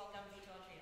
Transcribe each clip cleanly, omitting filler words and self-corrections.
welcome Virtual Trio.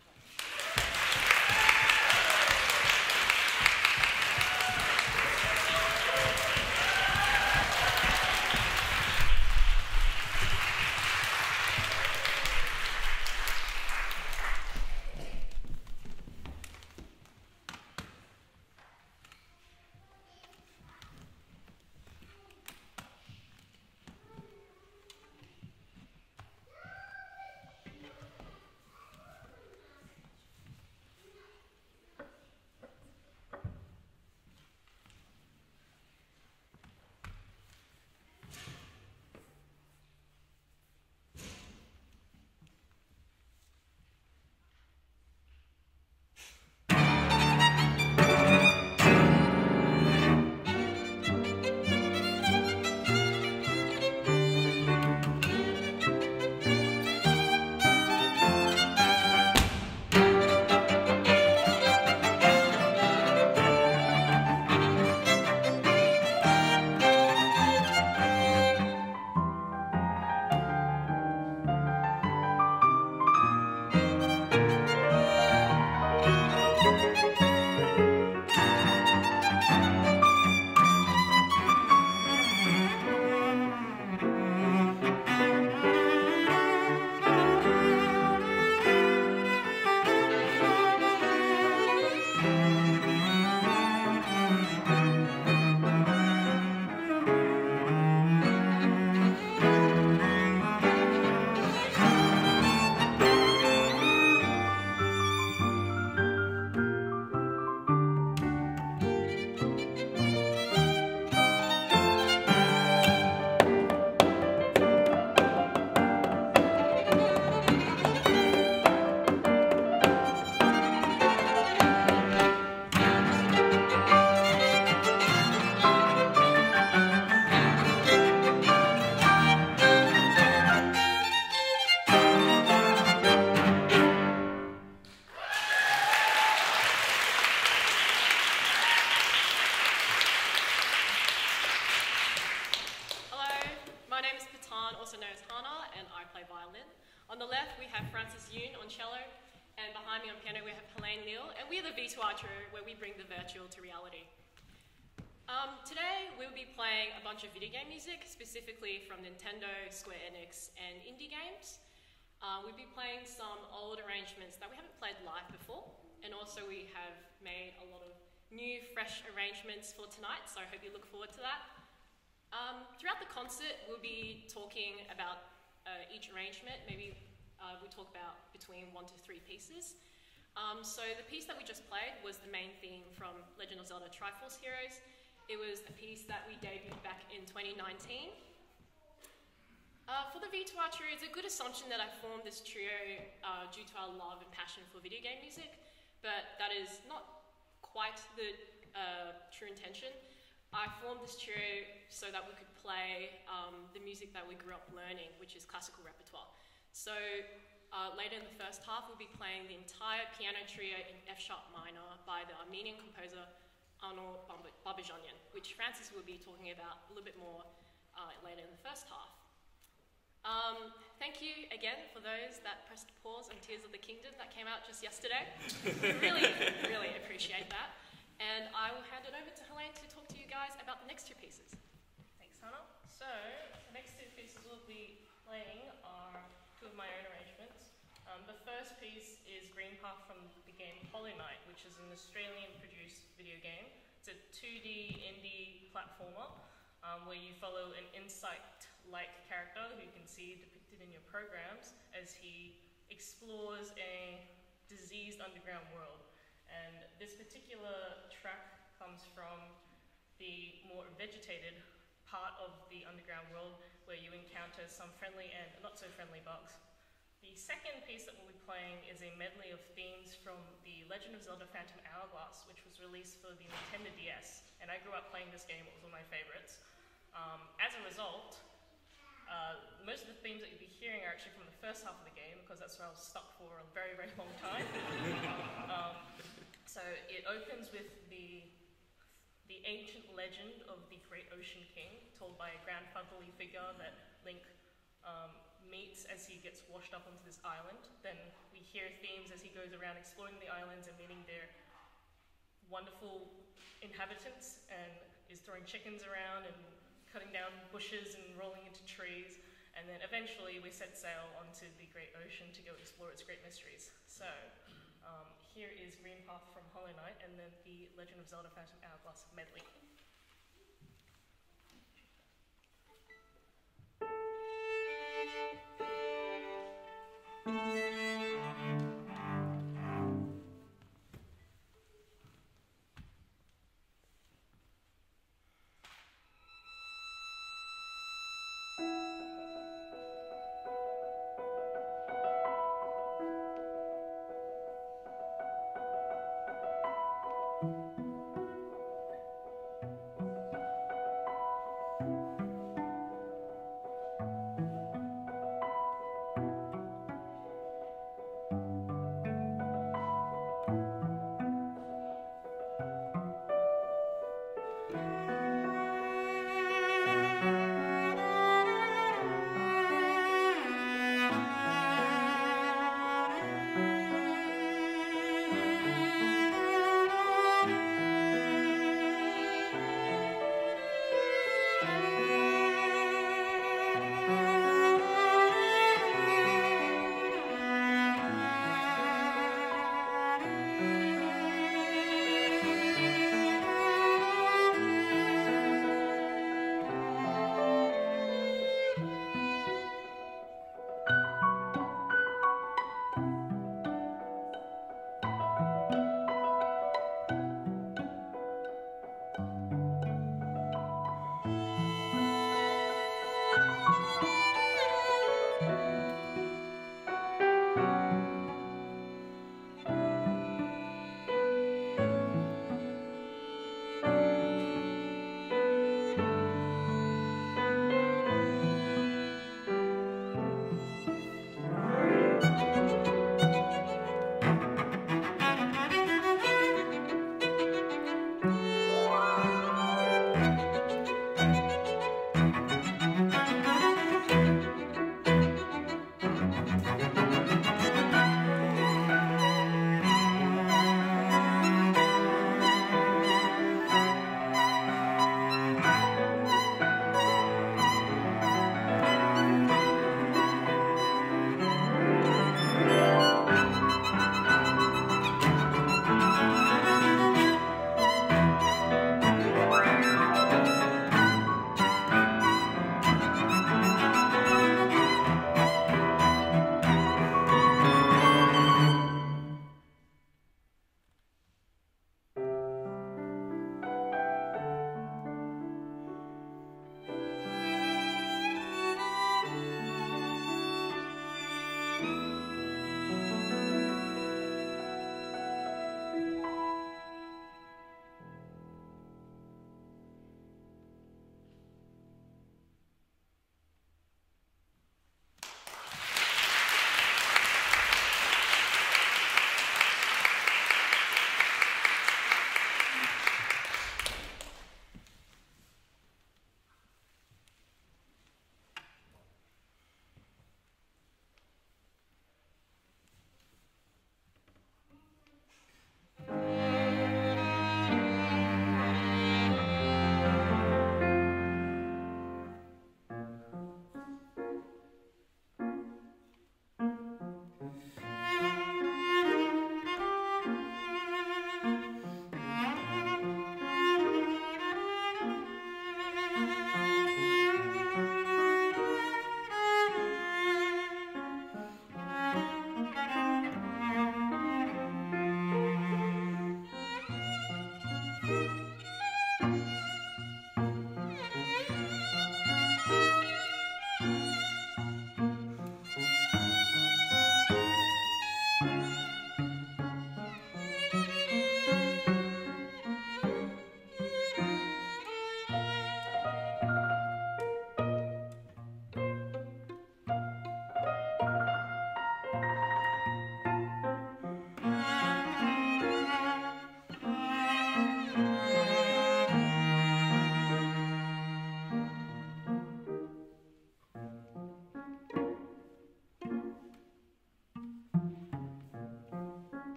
On the left, we have Francis Yoon on cello, and behind me on piano, we have Helene Neal, and we're the V2R Trio, where we bring the virtual to reality. Today, we'll be playing a bunch of video game music, specifically from Nintendo, Square Enix, and indie games. We'll be playing some old arrangements that we haven't played live before, and also we have made a lot of new, fresh arrangements for tonight, so I hope you look forward to that. Throughout the concert, we'll be talking about each arrangement. Maybe we talk about between 1 to 3 pieces. So the piece that we just played was the main theme from Legend of Zelda Triforce Heroes. It was a piece that we debuted back in 2019. For the V2R Trio, it's a good assumption that I formed this trio due to our love and passion for video game music, but that is not quite the true intention. I formed this trio so that we could play the music that we grew up learning, which is classical repertoire. So later in the first half, we'll be playing the entire piano trio in F-sharp minor by the Armenian composer Arnold Babajanyan, which Francis will be talking about a little bit more later in the first half. Thank you again for those that pressed pause on Tears of the Kingdom that came out just yesterday. really appreciate that. And I will hand it over to Helene to talk to you guys about the next 2 pieces. Thanks, Hannah. So, the next 2 pieces we'll be playing are 2 of my own arrangements. The first piece is Green Path from the game Hollow Knight, which is an Australian-produced video game. It's a 2D indie platformer where you follow an Insight-like character who you can see depicted in your programs as he explores a diseased underground world. And this particular track comes from the more vegetated part of the underground world where you encounter some friendly and not so friendly bugs. The second piece that we'll be playing is a medley of themes from the Legend of Zelda Phantom Hourglass, which was released for the Nintendo DS, and I grew up playing this game. It was one of my favorites. As a result, most of the themes that you'll be hearing are actually from the first half of the game, because that's where I was stuck for a very long time. So it opens with the ancient legend of the Great Ocean King, told by a grandfatherly figure that Link meets as he gets washed up onto this island. Then we hear themes as he goes around exploring the islands and meeting their wonderful inhabitants, and is throwing chickens around and cutting down bushes and rolling into trees. And then eventually we set sail onto the great ocean to go explore its great mysteries. So here is Green Path from Hollow Knight, and then The Legend of Zelda Phantom Hourglass medley.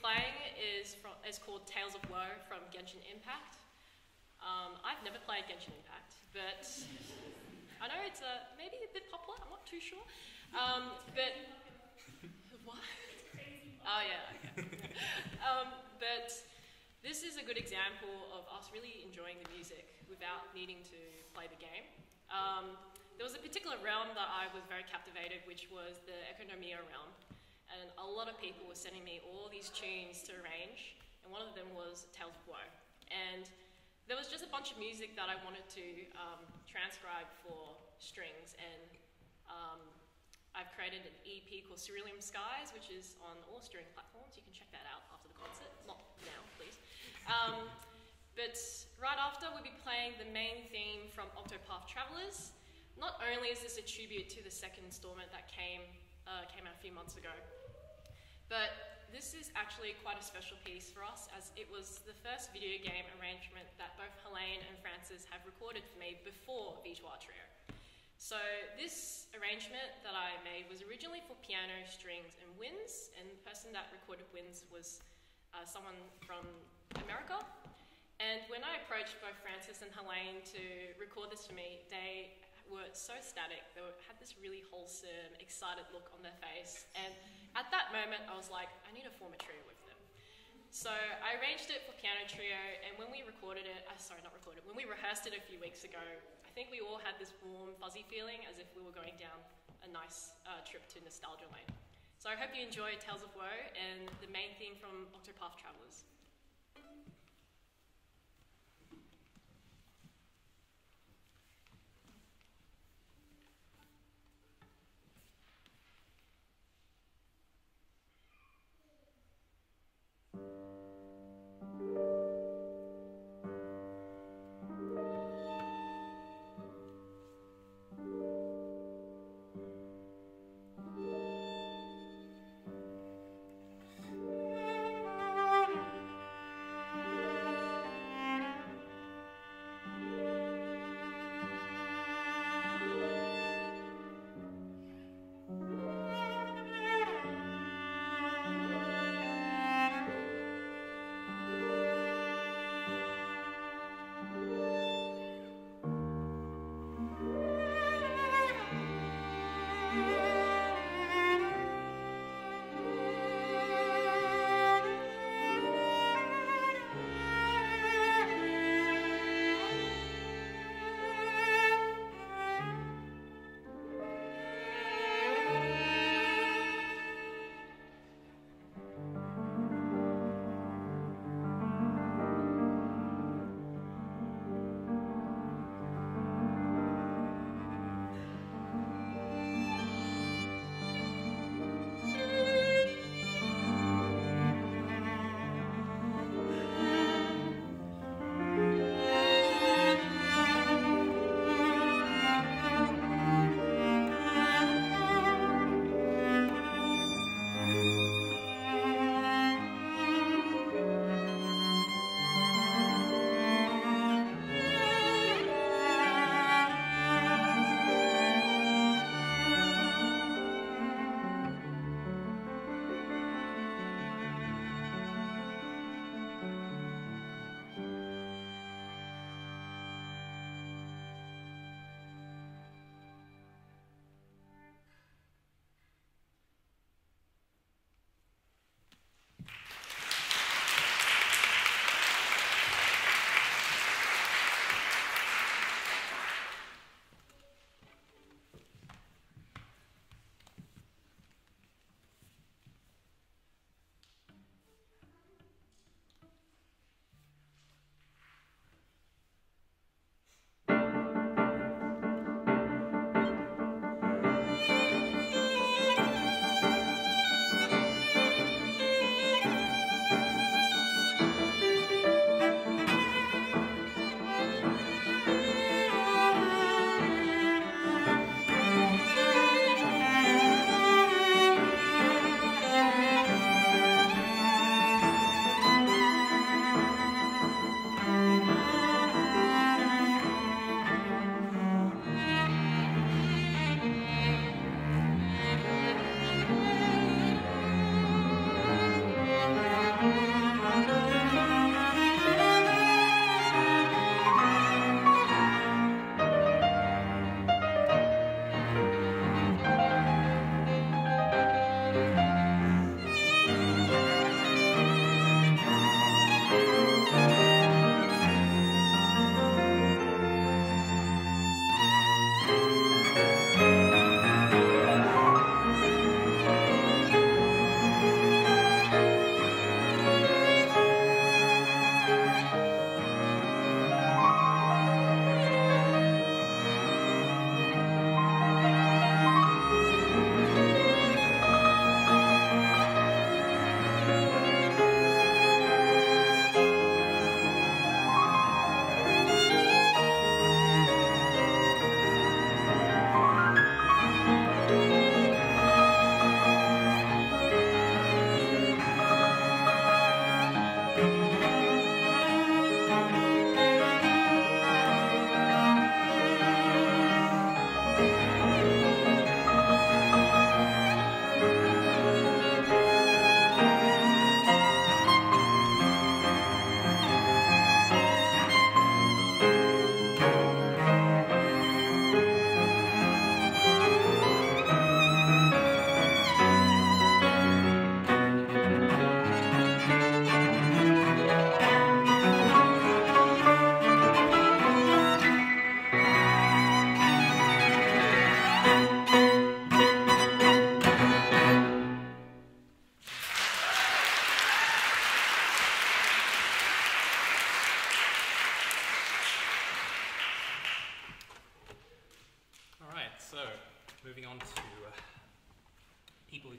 playing is called Tales of Woe from Genshin Impact. I've never played Genshin Impact, but I know it's maybe a bit popular, I'm not too sure. But what? Oh yeah, okay. But this is a good example of us really enjoying the music without needing to play the game. There was a particular realm that I was very captivated, which was the Economia realm. And a lot of people were sending me all these tunes to arrange, and one of them was Tales of Woe. And there was just a bunch of music that I wanted to transcribe for strings, and I've created an EP called Cerulean Skies, which is on all streaming platforms. You can check that out after the concert. Not now, please. But right after, we'll be playing the main theme from Octopath Travelers. Not only is this a tribute to the second installment that came out a few months ago, but this is actually quite a special piece for us, as it was the first video game arrangement that both Helene and Francis have recorded for me before Vitoire Trio. So this arrangement that I made was originally for piano, strings, and winds, and the person that recorded winds was someone from America. And when I approached both Francis and Helene to record this for me, they were so ecstatic. They had this really wholesome, excited look on their face. And at that moment, I was like, I need to form a trio with them. So I arranged it for piano trio, and when we recorded it, when we rehearsed it a few weeks ago, I think we all had this warm, fuzzy feeling as if we were going down a nice trip to nostalgia lane. So I hope you enjoy Tales of Woe and the main theme from Octopath Travelers.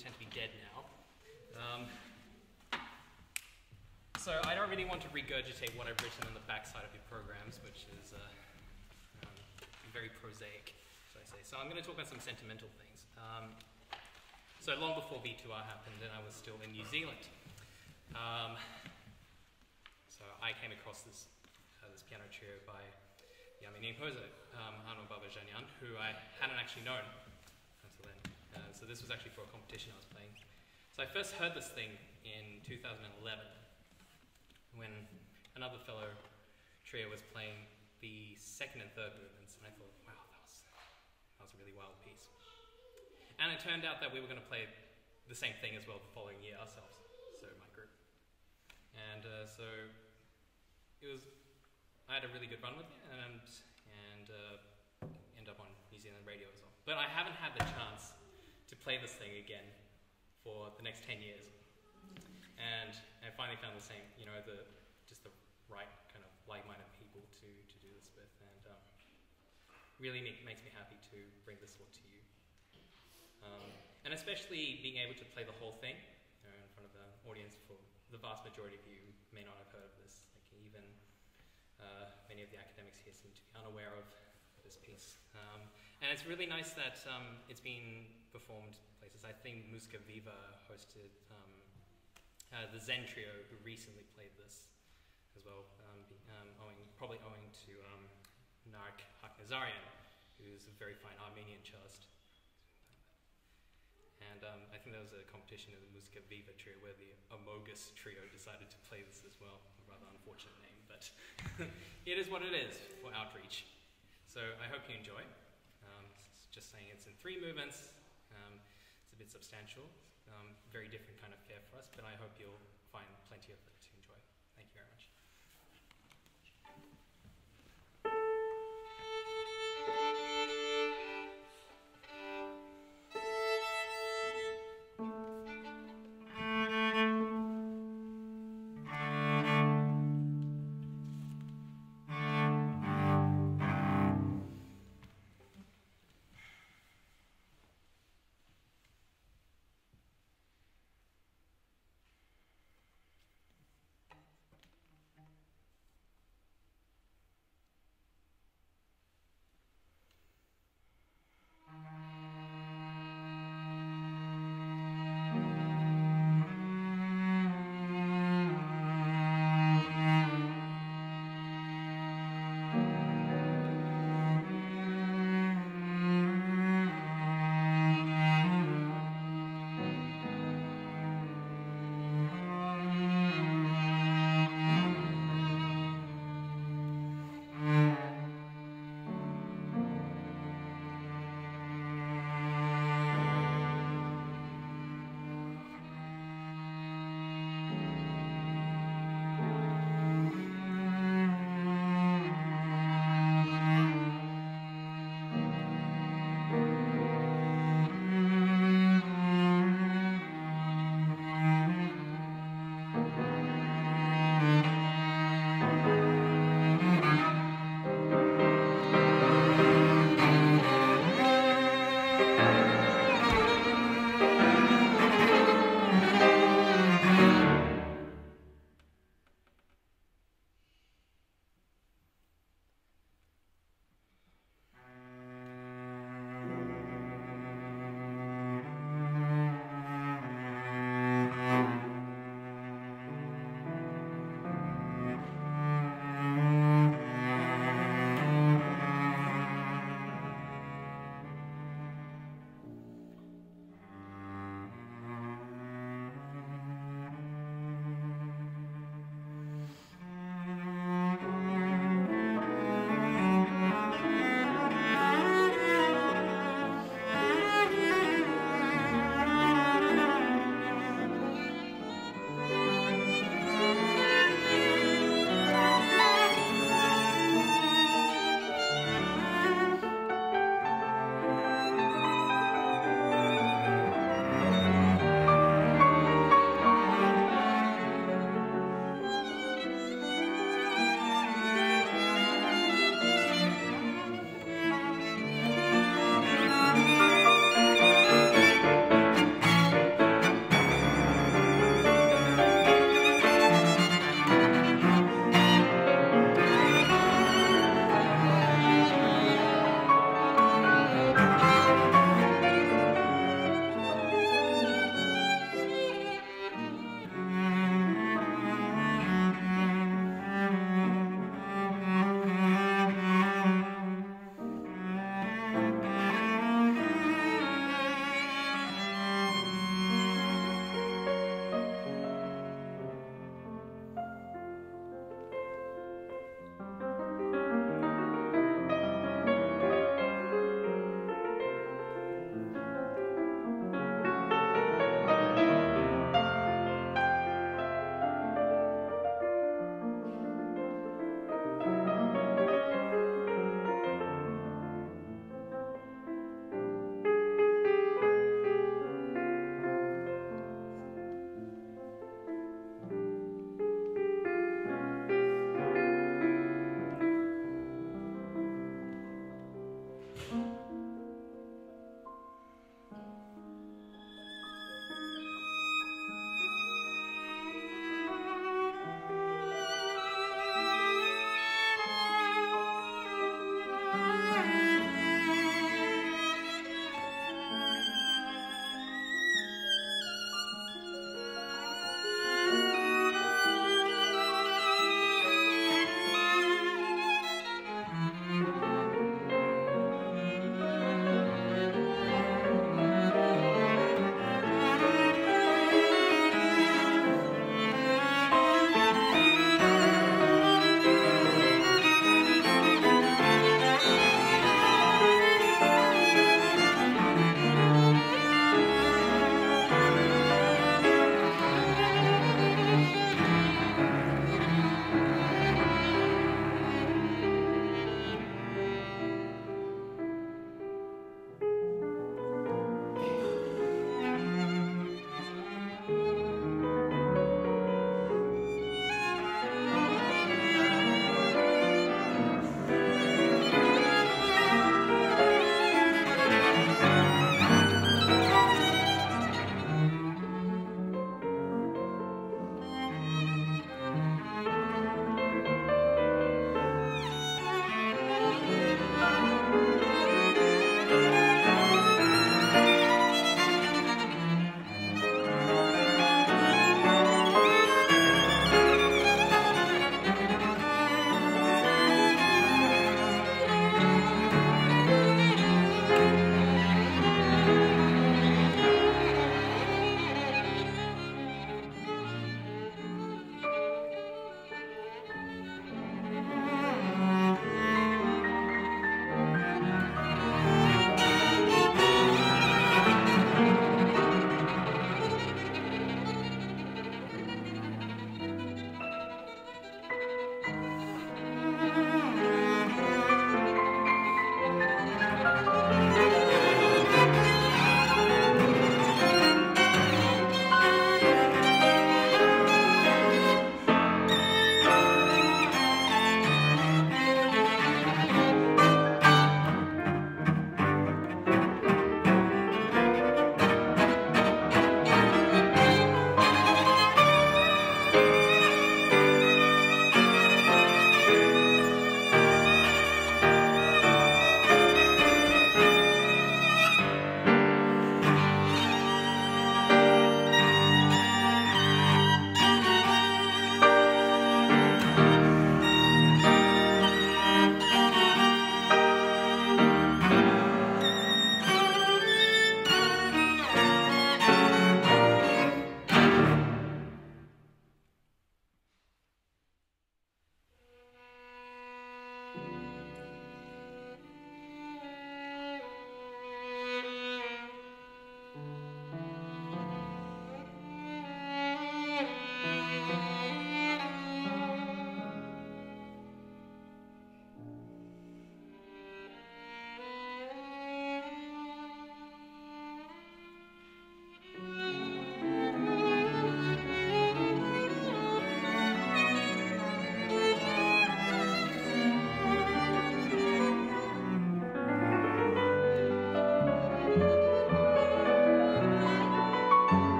tend to be dead now. So I don't really want to regurgitate what I've written on the backside of your programs, which is very prosaic, should I say. So I'm going to talk about some sentimental things. So long before V2R happened, and I was still in New Zealand. So I came across this piano trio by the Armenian composer, Arno Babajanyan, who I hadn't actually known until then. So this was actually for a competition I was playing. So I first heard this thing in 2011 when another fellow trio was playing the second and third movements, and I thought, wow, that was a really wild piece. And it turned out that we were going to play the same thing as well the following year ourselves, so my group. And so I had a really good run with it, and ended up on New Zealand radio as well. But I haven't had the chance to play this thing again for the next 10 years. And I finally found the same, just the right kind of like-minded people to do this with, and really makes me happy to bring this all to you. And especially being able to play the whole thing in front of an audience. For the vast majority of you may not have heard of this. Like even many of the academics here seem to be unaware of this piece. And it's really nice that it's been performed places. I think Musica Viva hosted the Zen Trio, who recently played this as well, probably owing to Nark Haknazarian, who's a very fine Armenian cellist. And I think there was a competition in the Musica Viva Trio where the Amogus Trio decided to play this as well. A rather unfortunate name, but it is what it is for outreach. So I hope you enjoy. Just saying, it's in 3 movements. It's a bit substantial. Very different kind of fare for us, but I hope you'll find plenty of it to enjoy. Thank you very much.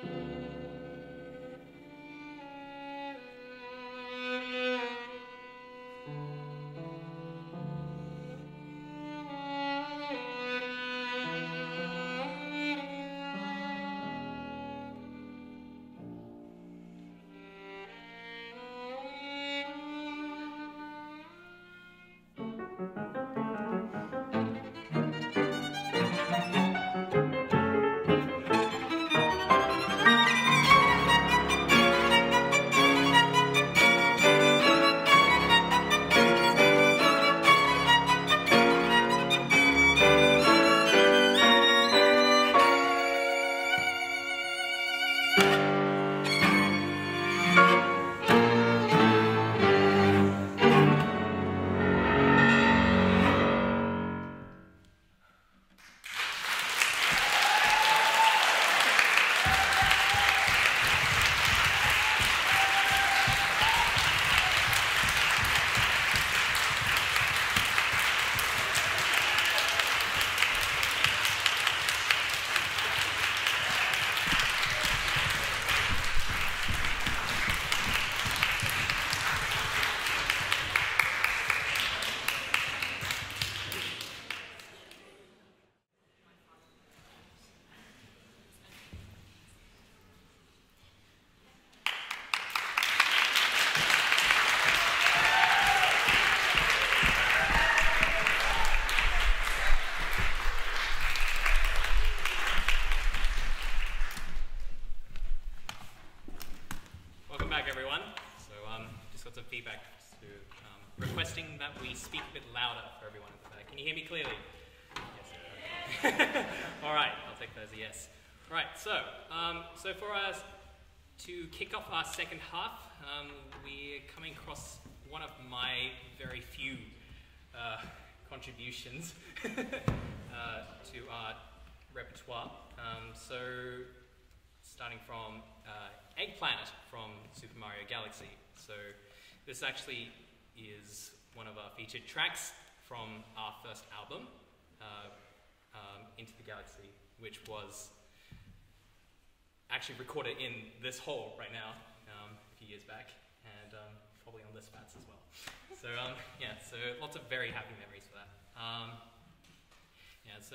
requesting that we speak a bit louder for everyone at the back. Can you hear me clearly? Yes. All right, I'll take that as a yes. All right, so for us to kick off our second half, we're coming across one of my very few contributions to our repertoire. So starting from Eggplanet from Super Mario Galaxy. So this actually is one of our featured tracks from our first album, Into the Galaxy, which was actually recorded in this hall right now a few years back, and probably on this mats as well. So yeah, so lots of very happy memories for that. Yeah,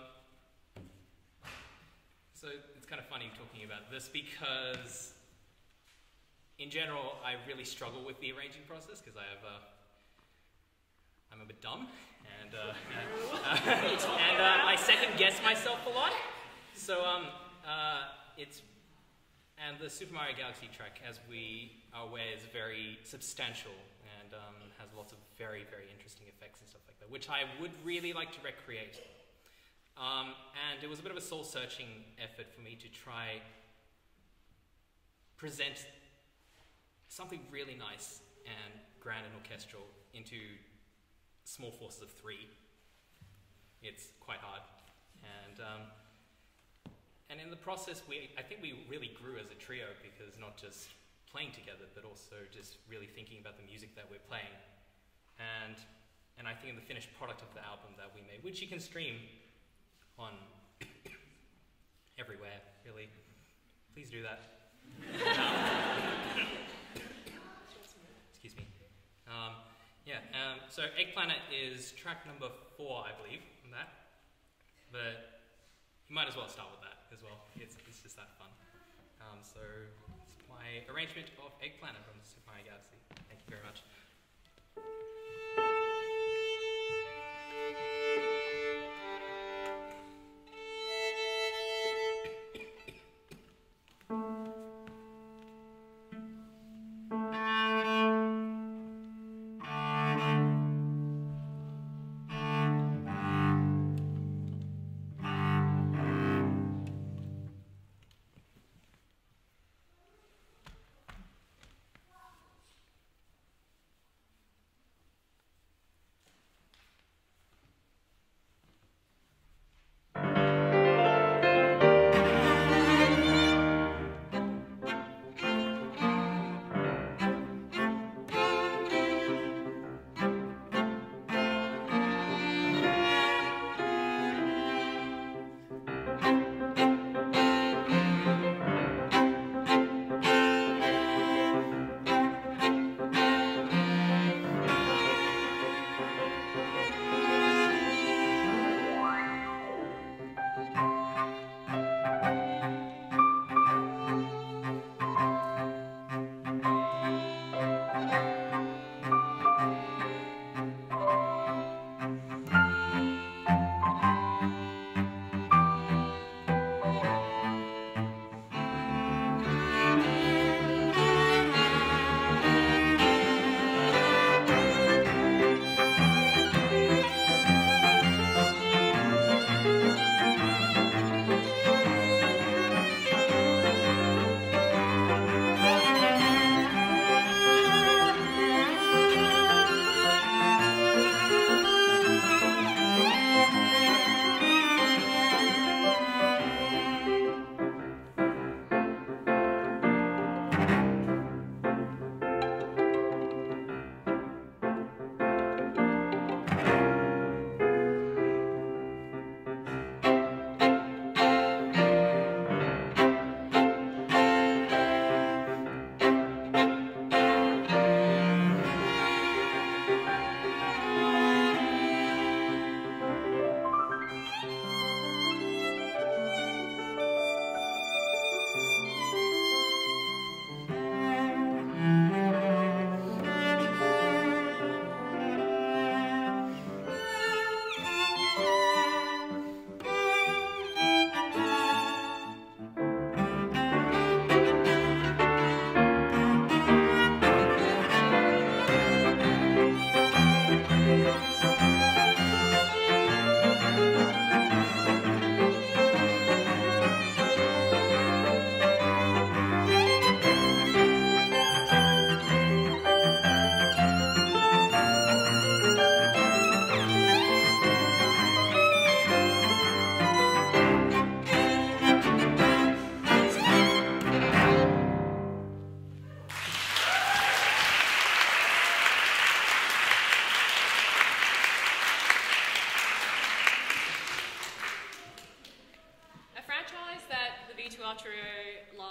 so it's kind of funny talking about this because in general I really struggle with the arranging process because I'm a bit dumb and I second guess myself a lot. So and the Super Mario Galaxy track, as we are aware, is very substantial and has lots of very, very interesting effects and stuff like that, which I would really like to recreate. And it was a bit of a soul-searching effort for me to try present something really nice and grand and orchestral into small forces of 3. It's quite hard. And in the process, I think we really grew as a trio because not just playing together, but also just really thinking about the music that we're playing. And I think in the finished product of the album that we made, which you can stream on everywhere, really. Please do that. Excuse me. So Eggplanet is track number 4, I believe, on that. But you might as well start with that as well. It's just that fun. So it's my arrangement of Eggplanet from Super Mario Galaxy. Thank you very much.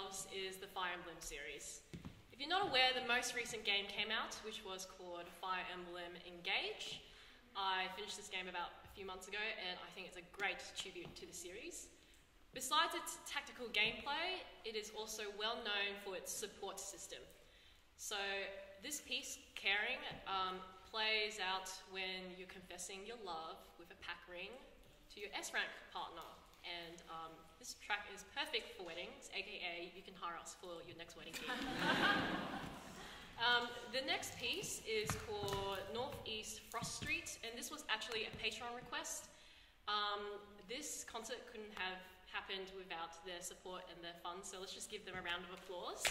ourselves is the Fire Emblem series. If you're not aware, the most recent game came out, which was called Fire Emblem Engage. I finished this game about a few months ago, and I think it's a great tribute to the series. Besides its tactical gameplay, it is also well known for its support system. So this piece, Caring, plays out when you're confessing your love with a pack ring to your S-rank partner. And this track is perfect for weddings, aka you can hire us for your next wedding gig. The next piece is called Northeast Frost Street, and this was actually a Patreon request. This concert couldn't have happened without their support and their funds, so let's just give them a round of applause.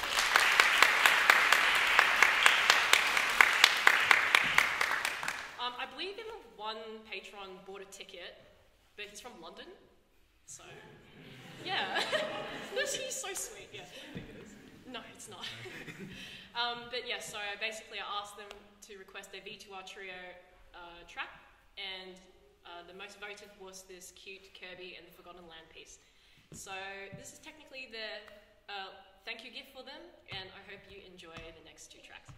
I believe one patron bought a ticket, but he's from London, so yeah. He's so sweet, yeah. I think it is. No, it's not. But yeah, so basically I asked them to request a V2R Trio track, and the most voted was this cute Kirby and the Forgotten Land piece. So this is technically the thank you gift for them, and I hope you enjoy the next two tracks.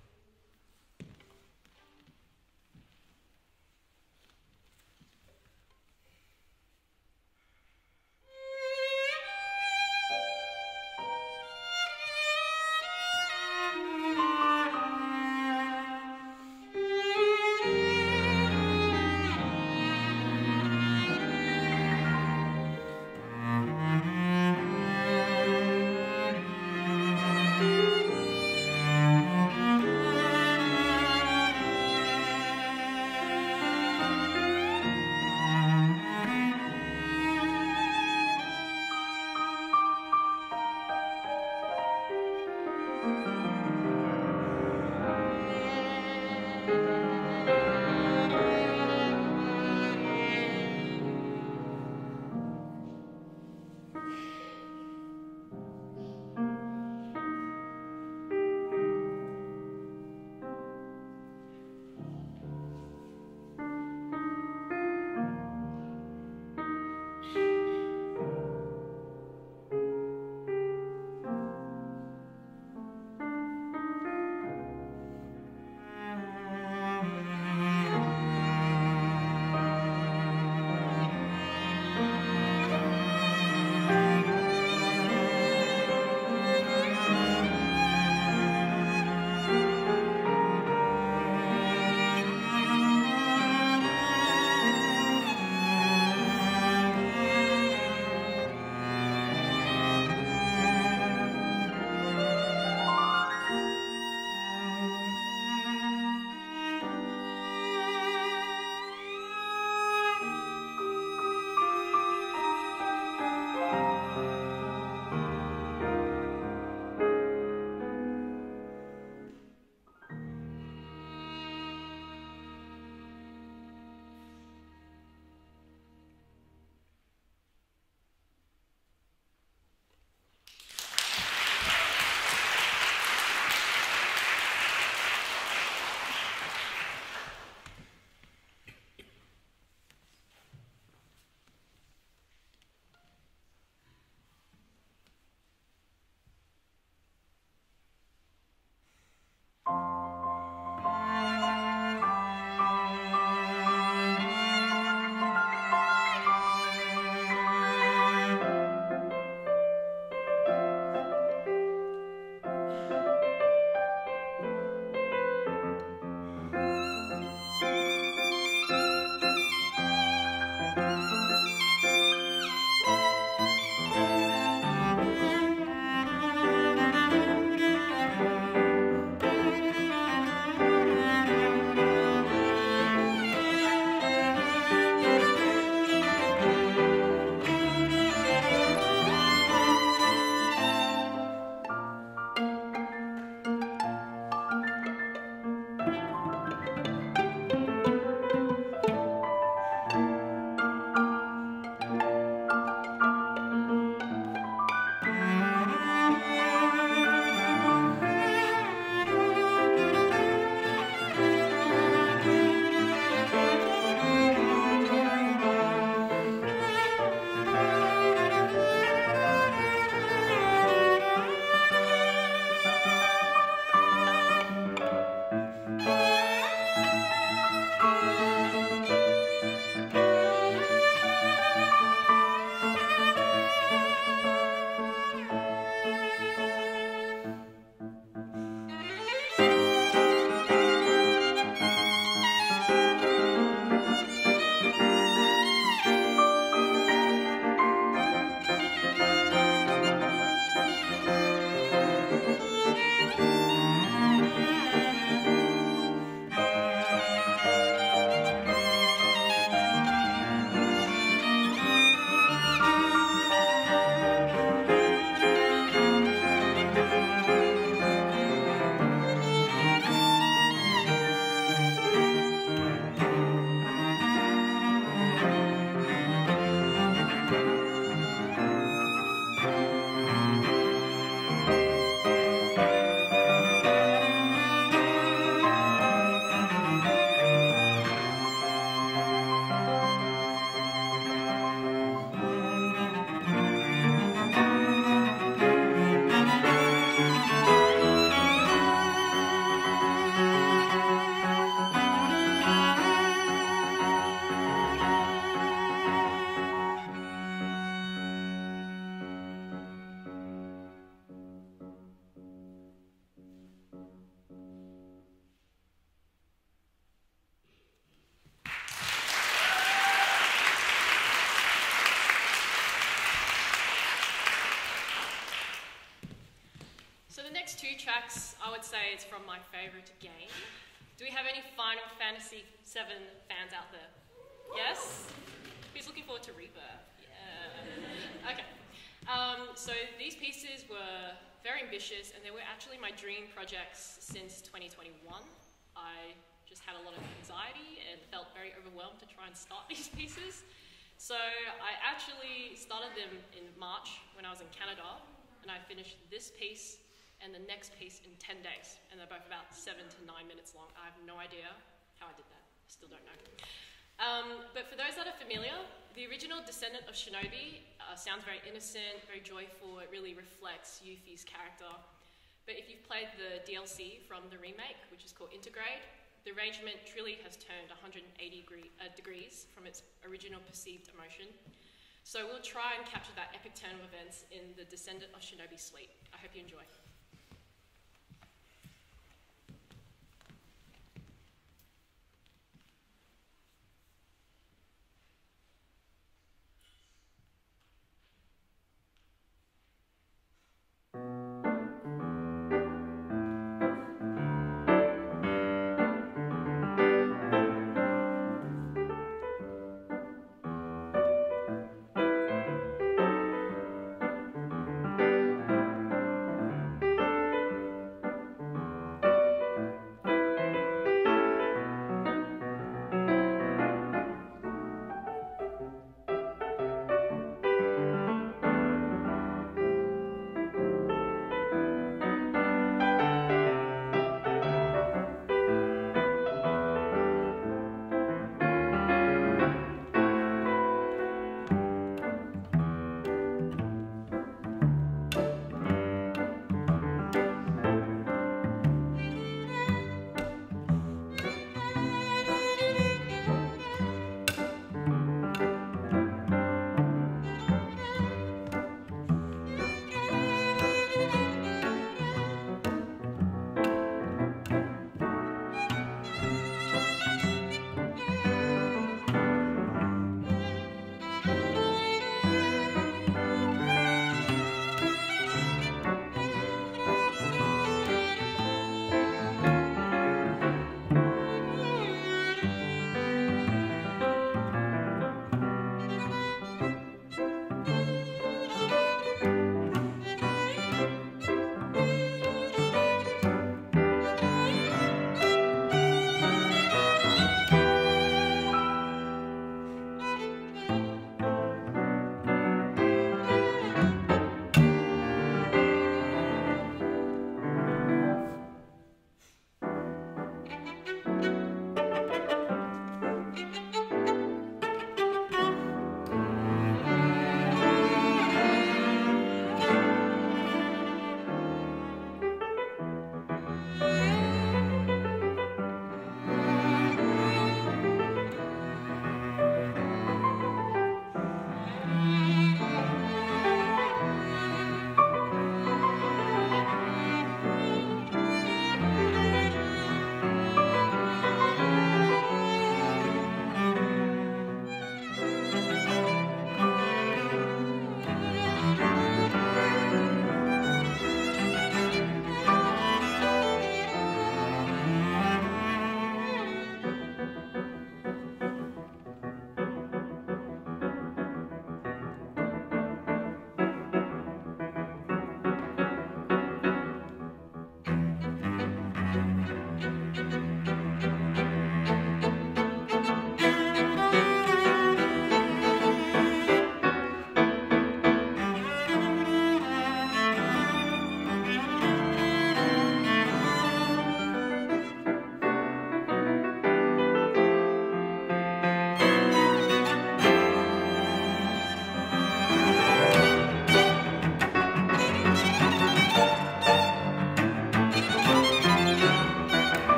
2 tracks, I would say it's from my favourite game. Do we have any Final Fantasy VII fans out there? Yes? Who's looking forward to Rebirth? Yeah. Okay. So these pieces were very ambitious, and they were actually my dream projects since 2021. I just had a lot of anxiety and felt very overwhelmed to try and start these pieces. So I actually started them in March when I was in Canada, and I finished this piece and the next piece in 10 days, and they're both about 7 to 9 minutes long. I have no idea how I did that. I still don't know. But for those that are familiar, the original Descendant of Shinobi sounds very innocent, very joyful. It really reflects Yuffie's character. But if you've played the DLC from the remake, which is called Intergrade, the arrangement truly has turned 180 degrees from its original perceived emotion. So we'll try and capture that epic turn of events in the Descendant of Shinobi suite. I hope you enjoy.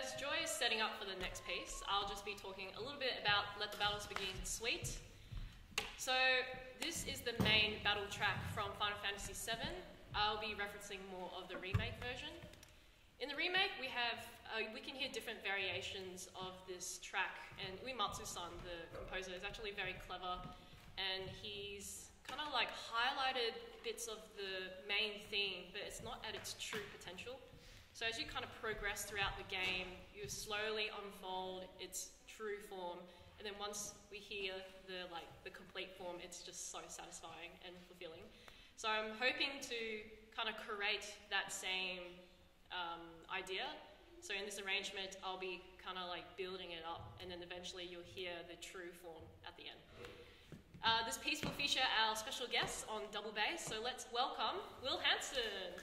as Joy is setting up for the next piece, I'll just be talking a little bit about Let the Battles Begin Suite. So this is the main battle track from Final Fantasy VII. I'll be referencing more of the remake version. In the remake, we can hear different variations of this track, and Uematsu-san, the composer, is actually very clever, and he's kind of like highlighted bits of the main theme, but it's not at its true potential. So as you kind of progress throughout the game, you slowly unfold its true form, and then once we hear the complete form, it's just so satisfying and fulfilling. So I'm hoping to kind of create that same idea. So in this arrangement, I'll be kind of like building it up, and then eventually you'll hear the true form at the end. This piece will feature our special guests on double bass, so let's welcome Will Hanson.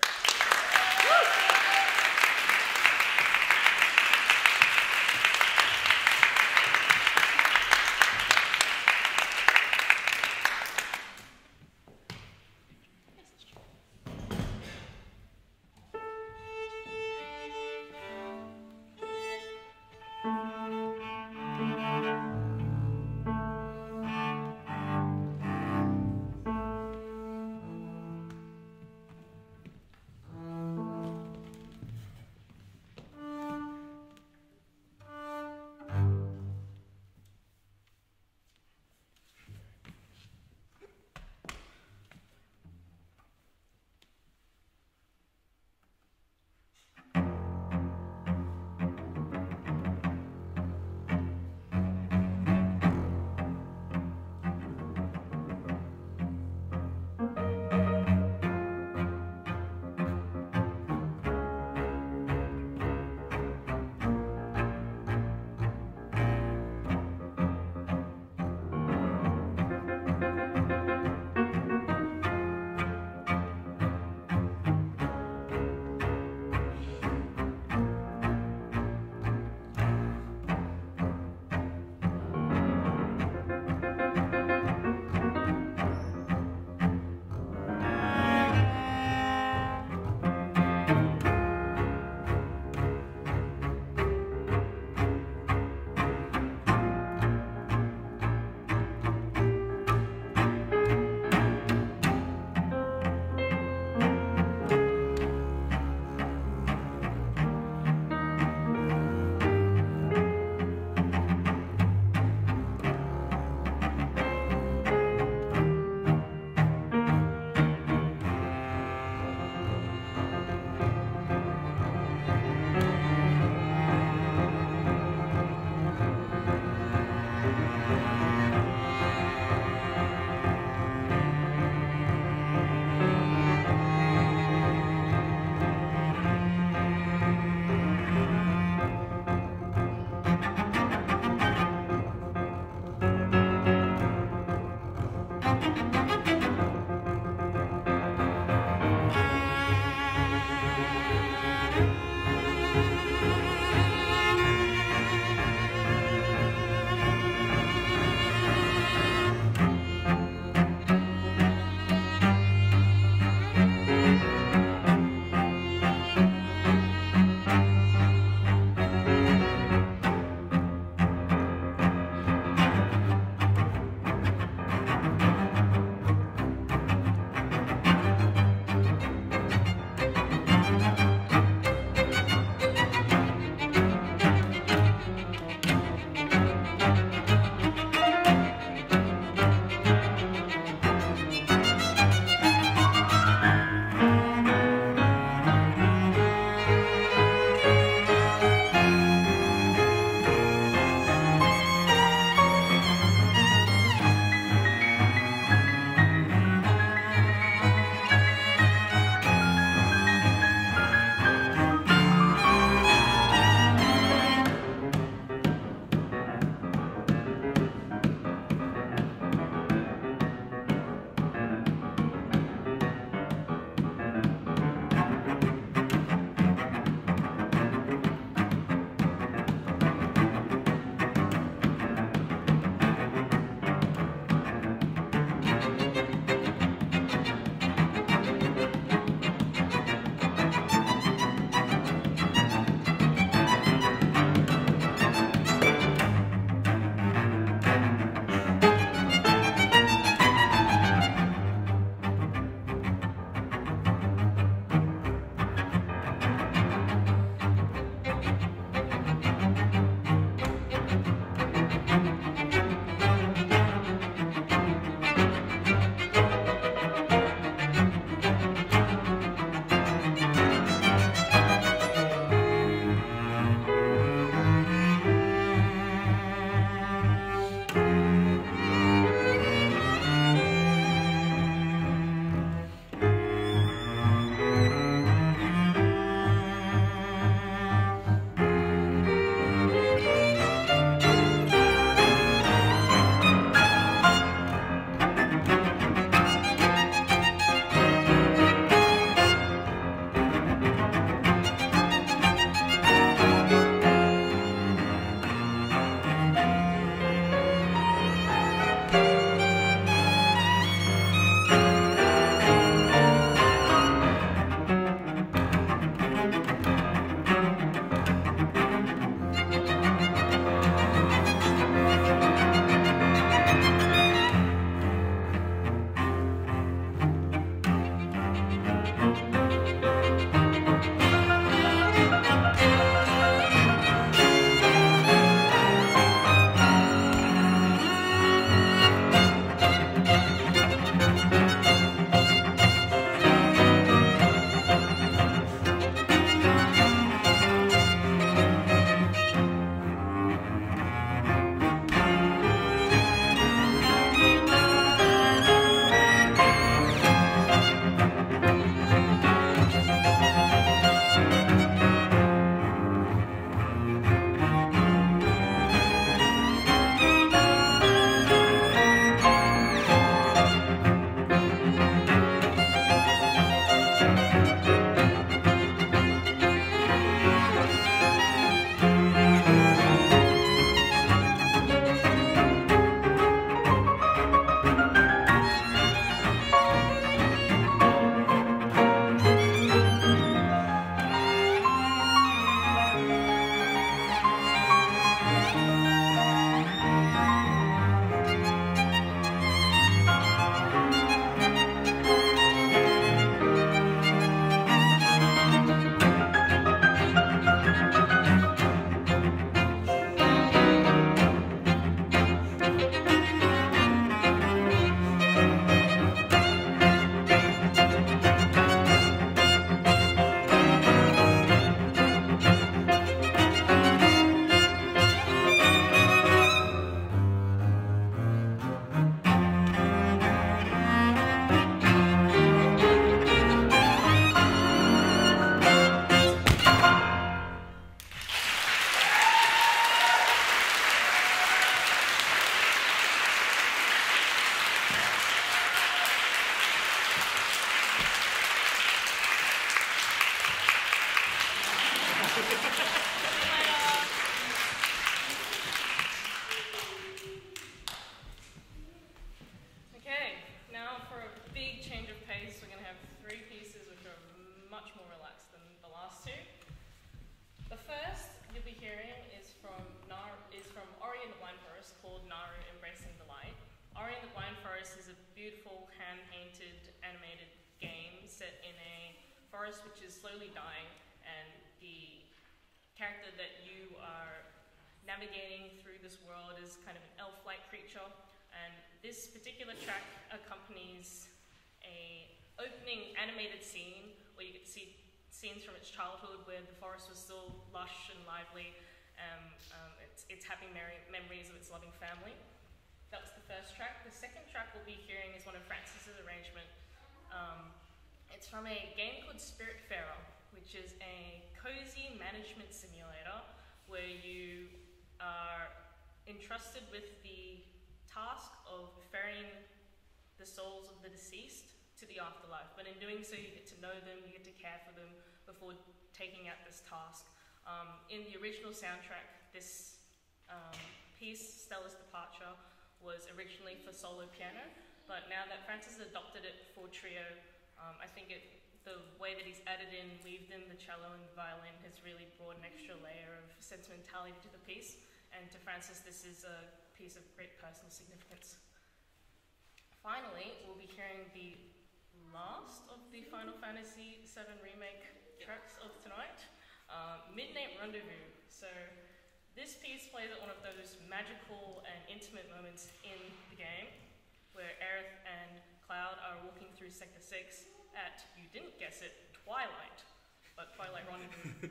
forest which is slowly dying, and the character that you are navigating through this world is kind of an elf-like creature, and this particular track accompanies a opening animated scene where you get to see scenes from its childhood where the forest was still lush and lively. It's happy memories of its loving family. That was the first track. The second track we'll be hearing is one of Francis's arrangement. It's from a game called Spiritfarer, which is a cozy management simulator where you are entrusted with the task of ferrying the souls of the deceased to the afterlife. But in doing so, you get to know them, you get to care for them before taking out this task. In the original soundtrack, this piece, Stella's Departure, was originally for solo piano, but now that Francis adopted it for trio, I think the way that he's added in, weaved in the cello and the violin has really brought an extra layer of sentimentality to the piece, and to Francis this is a piece of great personal significance. Finally, we'll be hearing the last of the Final Fantasy VII Remake tracks of tonight, Midnight Rendezvous. So this piece plays at one of those magical and intimate moments in the game where Aerith and Cloud are walking through Sector 6 at, you didn't guess it, Twilight, but Twilight Rendezvous.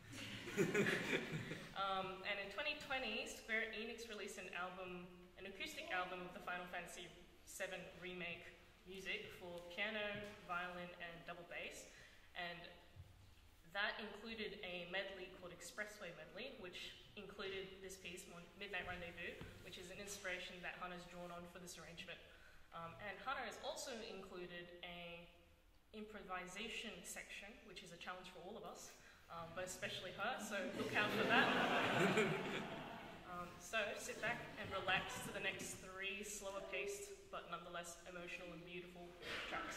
And in 2020, Square Enix released an acoustic album of the Final Fantasy VII Remake music for piano, violin, and double bass, and that included a medley called Expressway Medley, which included this piece, Midnight Rendezvous, which is an inspiration that Hannah's drawn on for this arrangement. And Hannah has also included a improvisation section, which is a challenge for all of us, but especially her, so look out for that. So sit back and relax to the next 3 slower paced, but nonetheless emotional and beautiful tracks.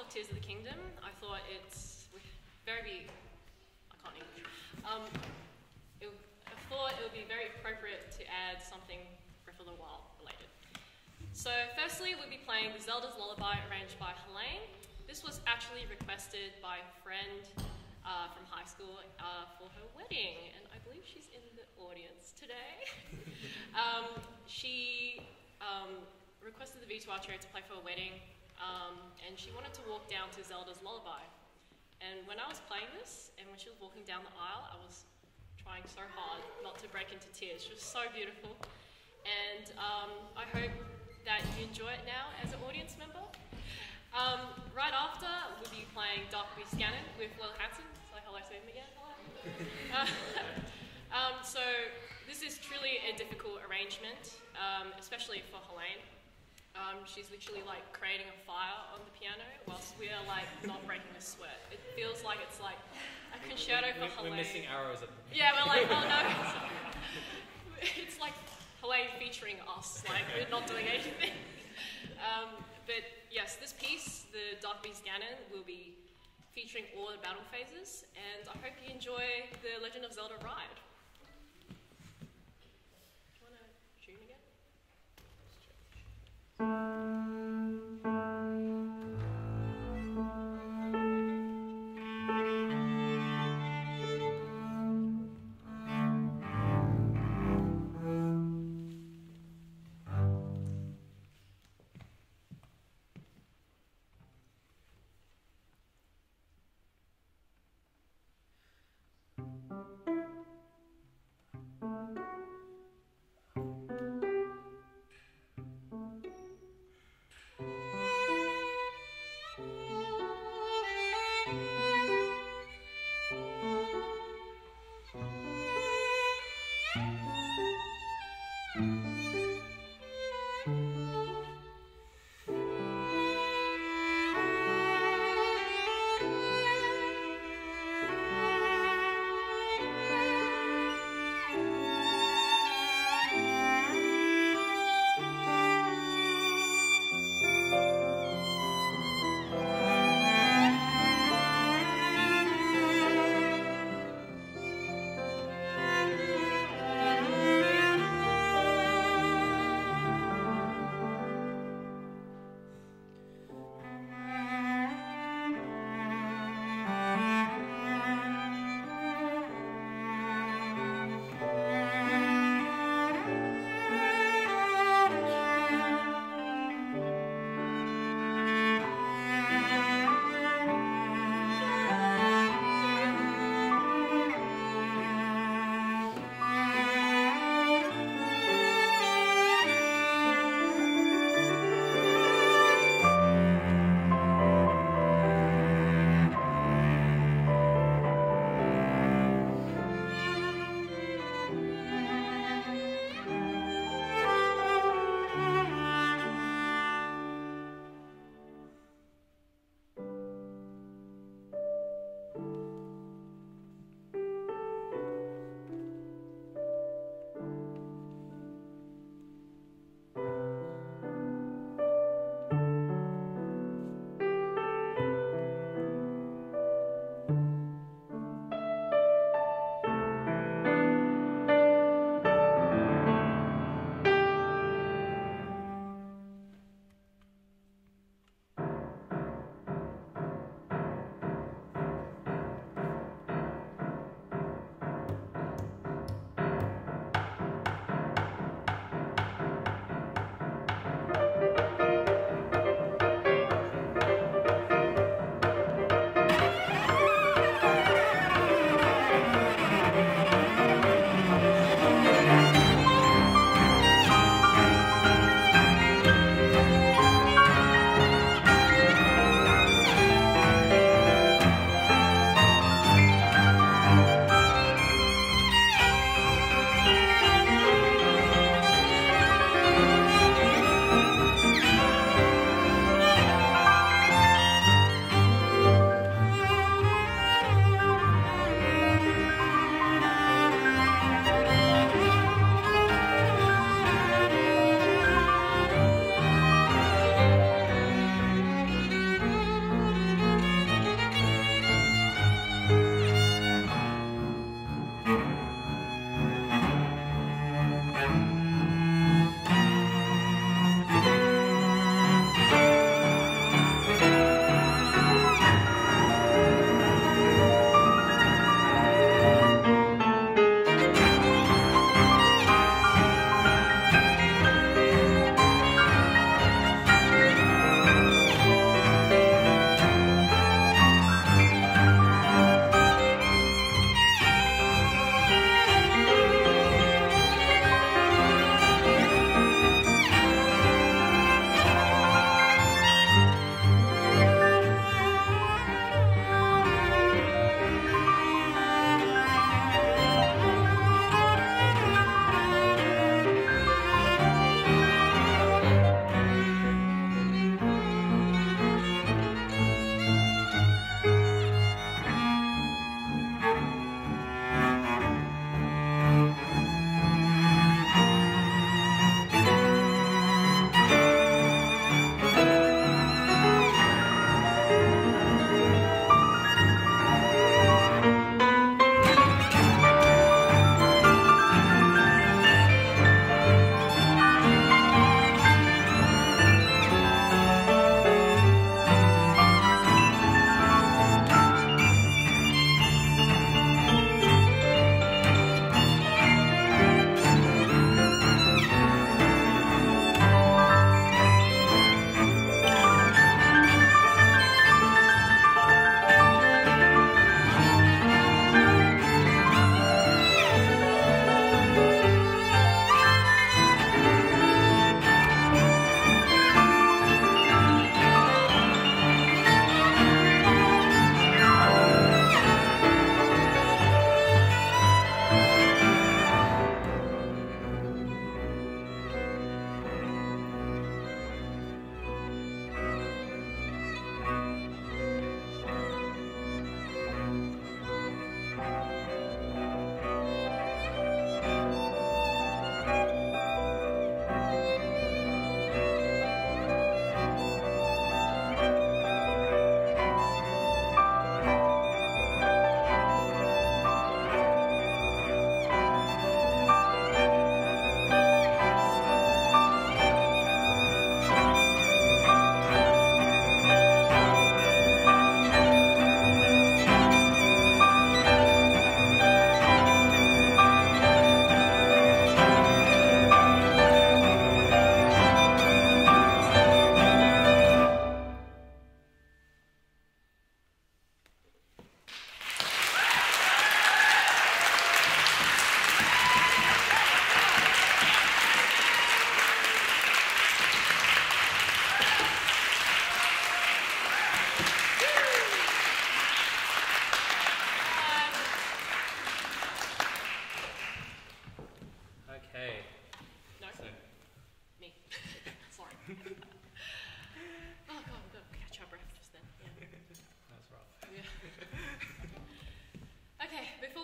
Tears of the Kingdom, I thought it's very, I can't English. I thought it would be very appropriate to add something Breath of the Wild related. So firstly, we'll be playing Zelda's Lullaby arranged by Helene. This was actually requested by a friend from high school for her wedding, and I believe she's in the audience today. She requested the V2R Trio to play for her wedding, and she wanted to walk down to Zelda's Lullaby. And when I was playing this, and when she was walking down the aisle, I was trying so hard not to break into tears. She was so beautiful. And I hope that you enjoy it now as an audience member. Right after, we'll be playing Dark Beast Ganon with Will Hanson. So hello to him again. Hello. So this is truly a difficult arrangement, especially for Helene. She's literally like creating a fire on the piano whilst we are like not breaking a sweat. It feels like it's like a concerto for Helene. We're missing arrows at the Yeah, we're like, oh no. It's like Helene featuring us, like we're not doing anything. But yes, this piece, the Dark Beast Ganon, will be featuring all the battle phases, and I hope you enjoy the Legend of Zelda ride. Do you want to tune again?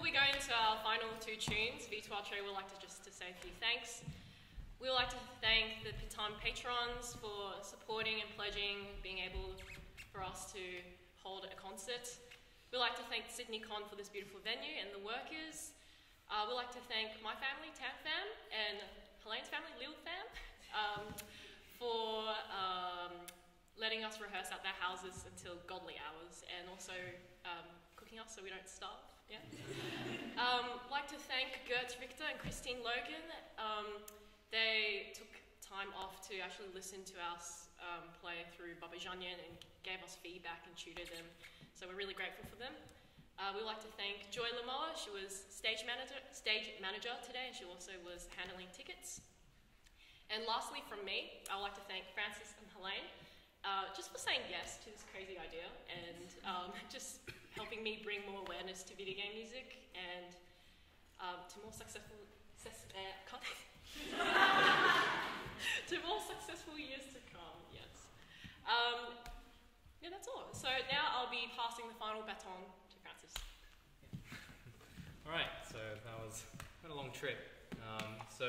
we go into our final two tunes, V2R would like to say a few thanks. We would like to thank the Piton patrons for supporting and pledging, being able for us to hold a concert. We'd like to thank Sydney Con for this beautiful venue and the workers. We'd like to thank my family, Tam Fam, and Helene's family, Lil Fam, for letting us rehearse at their houses until godly hours, and also cooking us so we don't starve. Yeah. Like to thank Gert Victor and Christine Logan. They took time off to actually listen to us play through Baba Janyan and gave us feedback and tutored them. So we're really grateful for them. We'd like to thank Joy Lamoa. She was stage manager today, and she also was handling tickets. And lastly, from me, I would like to thank Francis and Helene just for saying yes to this crazy idea and just helping me bring more awareness to video game music and to more successful to more successful years to come. Yes. Yeah, that's all. So now I'll be passing the final baton to Francis. All right. So that was quite a long trip. So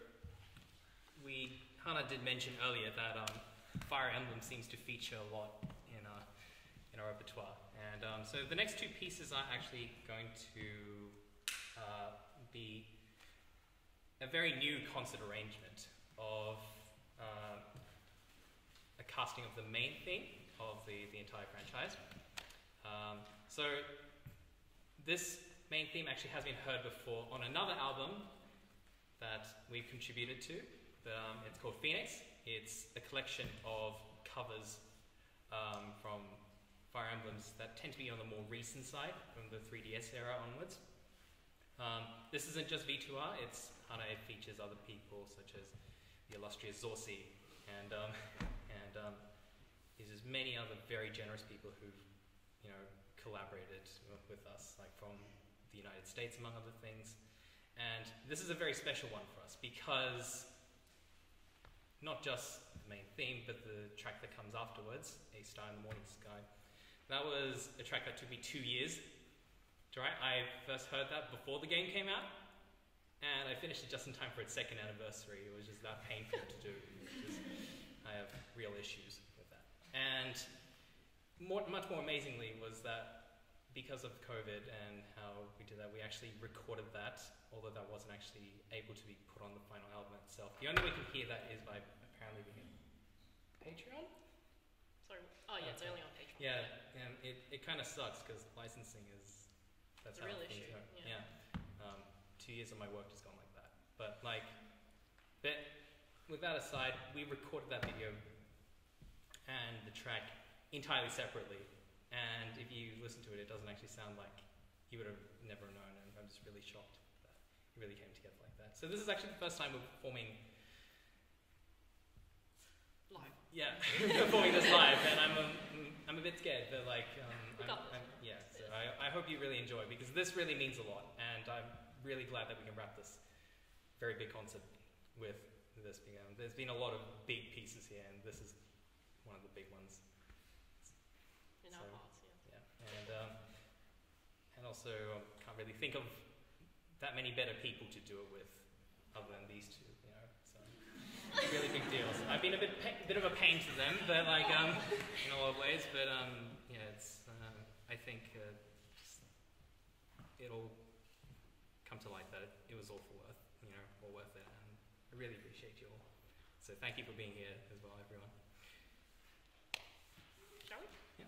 Hannah did mention earlier that Fire Emblem seems to feature a lot in our repertoire, and so the next two pieces are actually going to be a very new concert arrangement of a casting of the main theme of the entire franchise. So this main theme actually has been heard before on another album that we've contributed to. It's called Phoenix. It's a collection of covers from Fire Emblems that tend to be on the more recent side, from the 3DS era onwards. This isn't just V2R, it features other people such as the illustrious Zorsi and there's many other very generous people who've collaborated with us, like from the United States among other things. And this is a very special one for us because not just the main theme, but the track that comes afterwards, A Star in the Morning Sky. That was a track that took me 2 years to write. I first heard that before the game came out, and I finished it just in time for its second anniversary. It was just that painful to do. I have real issues with that. And much more amazingly was that because of COVID and how we did that, we actually recorded that, although that wasn't actually able to be put on the final album itself. The only way you can hear that is by apparently being Patreon? Sorry. Oh yeah, it's only on Patreon. Yeah, and it kind of sucks because licensing is... That's a real issue. Yeah. 2 years of my work just gone like that. But with that aside, we recorded that video and the track entirely separately. And if you listen to it, it doesn't actually sound like you would have never known. And I'm just really shocked that it really came together like that. So this is actually the first time we're performing live. Yeah, performing this live, and I'm a bit scared, but So I hope you really enjoy, because this really means a lot, and I'm really glad that we can wrap this very big concert with this being. There's been a lot of big pieces here, and this is one of the big ones. In our hearts, yeah. And also can't really think of that many better people to do it with, other than these two. So really big deals. I've been a bit of a pain to them, but in a lot of ways. But it's I think it'll come to light that it was all worth it, and I really appreciate you all. So thank you for being here as well, everyone. Shall we? Yeah.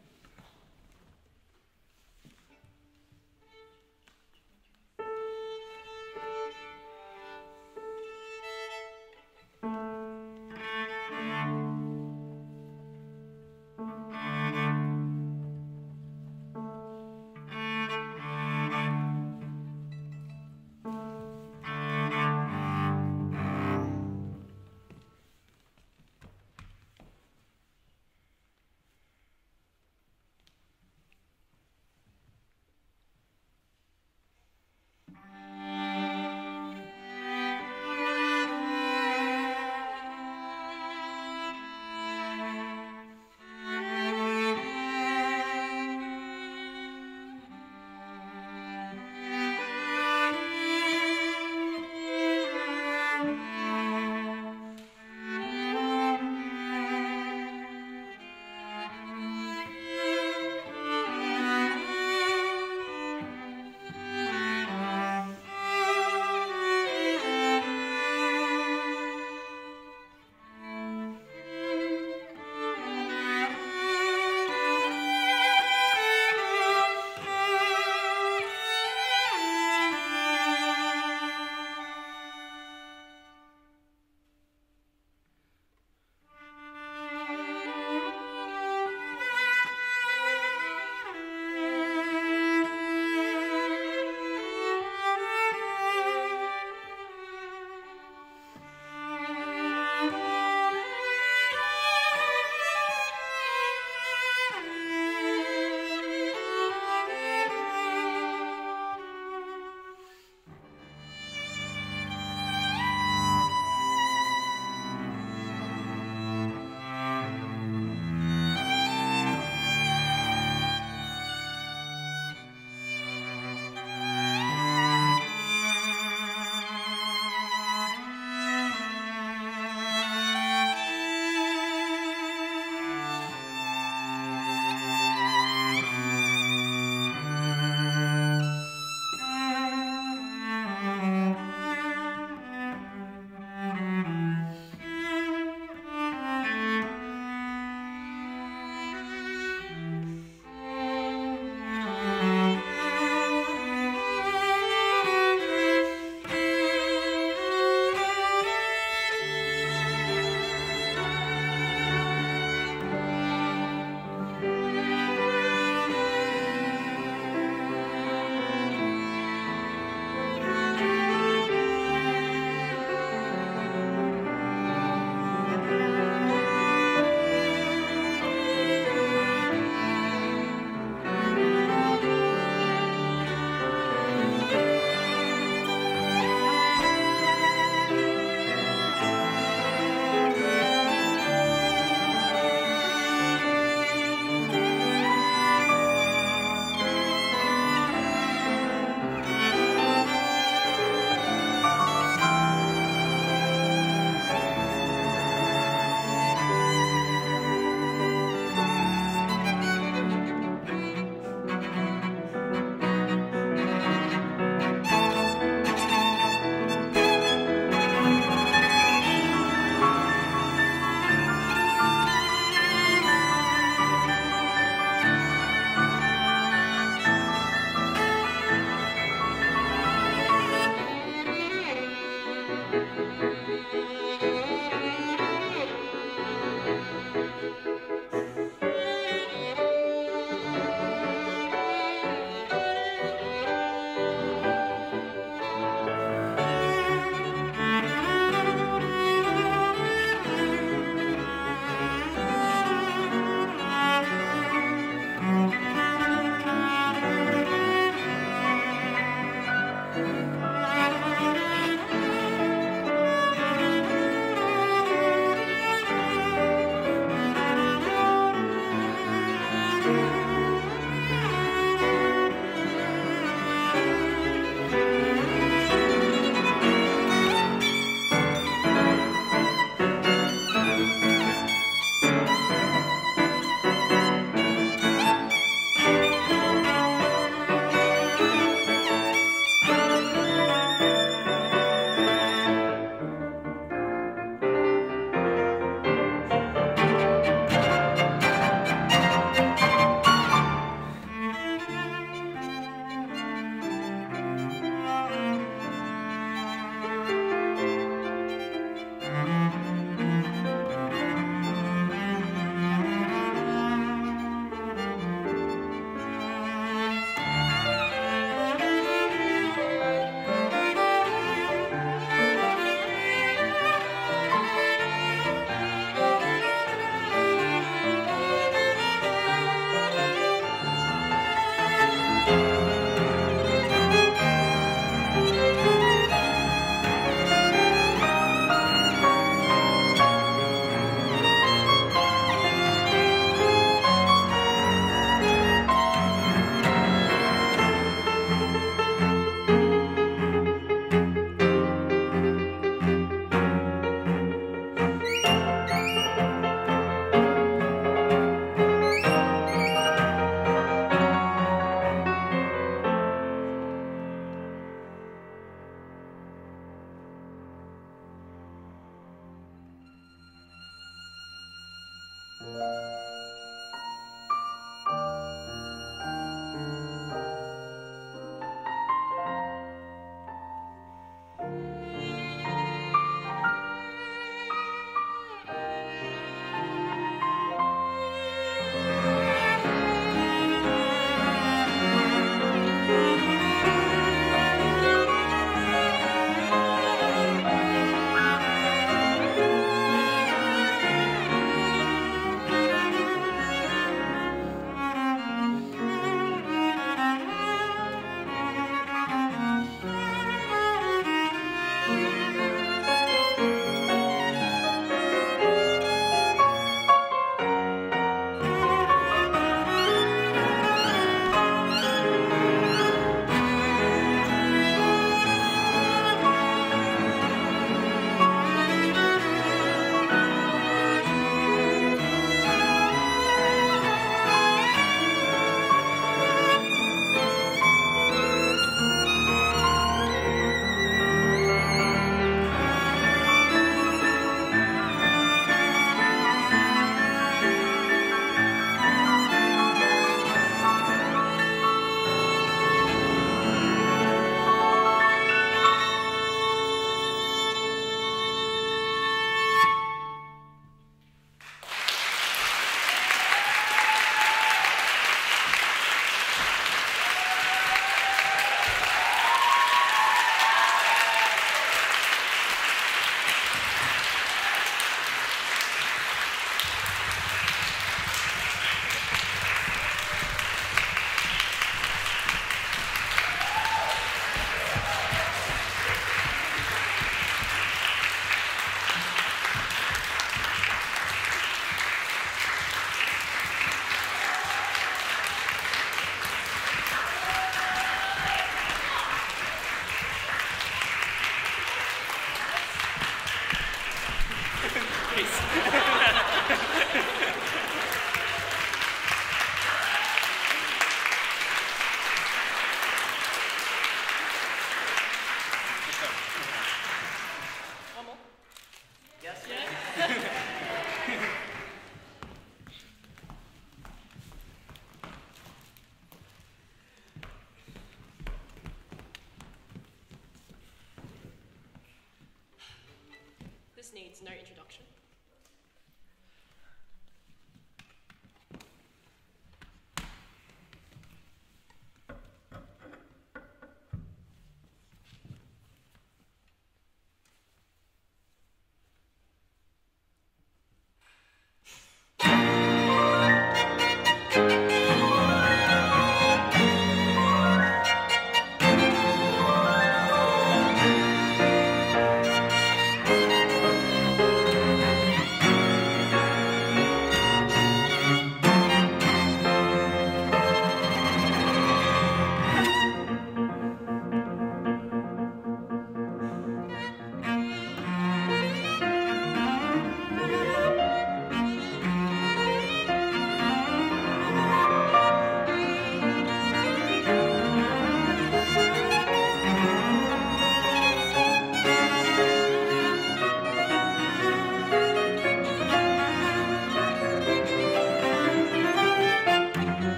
needs no introduction.